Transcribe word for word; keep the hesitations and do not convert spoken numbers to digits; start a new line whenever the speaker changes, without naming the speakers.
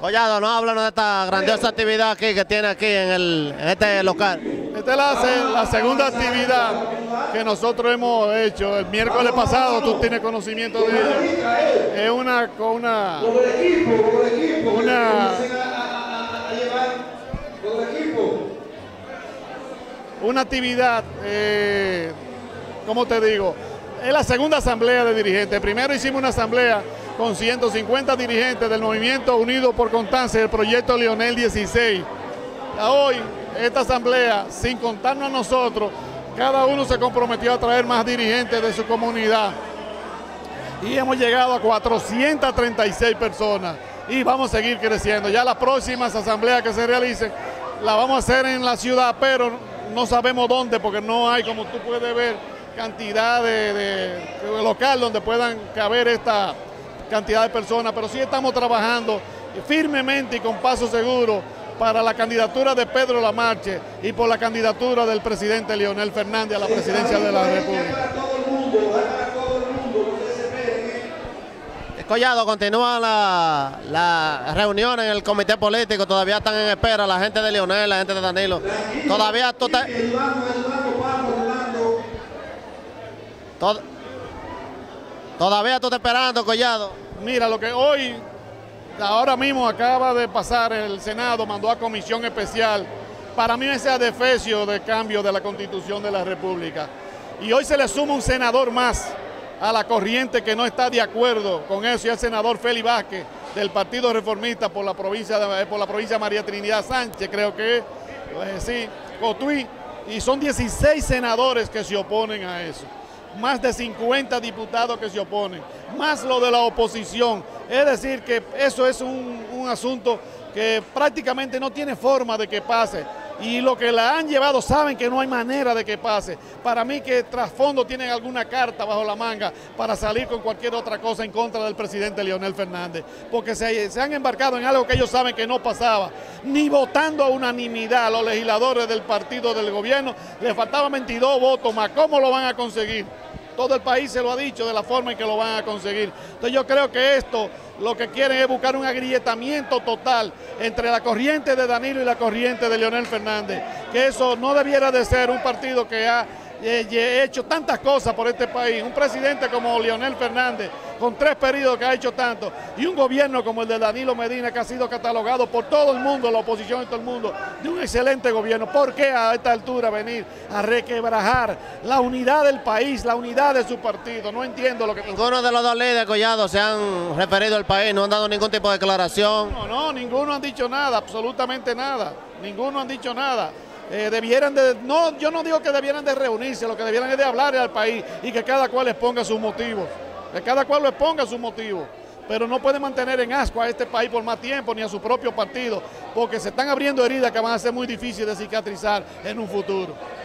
Collado, no háblanos de esta grandiosa actividad aquí que tiene aquí en, el, en este local.
Esta es la, la segunda actividad que nosotros hemos hecho. El miércoles pasado, tú tienes conocimiento de ella. Es una, una, una, una actividad, eh, ¿cómo te digo? Es la segunda asamblea de dirigentes. Primero hicimos una asamblea con ciento cincuenta dirigentes del Movimiento Unido por Constancia del proyecto Leonel dieciséis. Hoy, esta asamblea, sin contarnos a nosotros, cada uno se comprometió a traer más dirigentes de su comunidad. Y hemos llegado a cuatrocientas treinta y seis personas y vamos a seguir creciendo. Ya las próximas asambleas que se realicen, la vamos a hacer en la ciudad, pero no sabemos dónde, porque no hay, como tú puedes ver, cantidad de, de, de local donde puedan caber esta cantidad de personas, pero sí estamos trabajando firmemente y con paso seguro para la candidatura de Pedro Lamarche y por la candidatura del presidente Leonel Fernández a la presidencia de la República.
Collado, continúan las la reuniones en el comité político, todavía están en espera la gente de Leonel, la gente de Danilo. Todavía tú te... Tod... Todavía tú estás esperando, Collado.
Mira, lo que hoy, ahora mismo acaba de pasar, el Senado mandó a comisión especial para mí ese adefesio de cambio de la Constitución de la República. Y hoy se le suma un senador más a la corriente que no está de acuerdo con eso, y el senador Félix Vázquez del Partido Reformista por la provincia de, por la provincia de María Trinidad Sánchez, creo que es, pues, sí, Cotuí, y son dieciséis senadores que se oponen a eso. Más de cincuenta diputados que se oponen, más lo de la oposición. Es decir, que eso es un, un asunto que prácticamente no tiene forma de que pase. Y lo que la han llevado saben que no hay manera de que pase. Para mí que trasfondo tienen alguna carta bajo la manga para salir con cualquier otra cosa en contra del presidente Leonel Fernández. Porque se, se han embarcado en algo que ellos saben que no pasaba. Ni votando a unanimidad a los legisladores del partido del gobierno, les faltaban veintidós votos más. ¿Cómo lo van a conseguir? Todo el país se lo ha dicho de la forma en que lo van a conseguir. Entonces yo creo que esto lo que quieren es buscar un agrietamiento total entre la corriente de Danilo y la corriente de Leonel Fernández. Que eso no debiera de ser un partido que ha eh, hecho tantas cosas por este país. Un presidente como Leonel Fernández, con tres periodos que ha hecho tanto, y un gobierno como el de Danilo Medina, que ha sido catalogado por todo el mundo, la oposición y todo el mundo, de un excelente gobierno. ¿Por qué a esta altura venir a requebrajar la unidad del país, la unidad de su partido? No entiendo lo que...
Ninguno de los dos líderes, Collado, se han referido al país, no han dado ningún tipo de declaración.
No, no, ninguno han dicho nada, absolutamente nada, ninguno han dicho nada. Eh, debieran de, no, yo no digo que debieran de reunirse, lo que debieran es de hablar al país y que cada cual exponga sus motivos, que cada cual lo exponga sus motivos, pero no puede mantener en asco a este país por más tiempo ni a su propio partido, porque se están abriendo heridas que van a ser muy difíciles de cicatrizar en un futuro.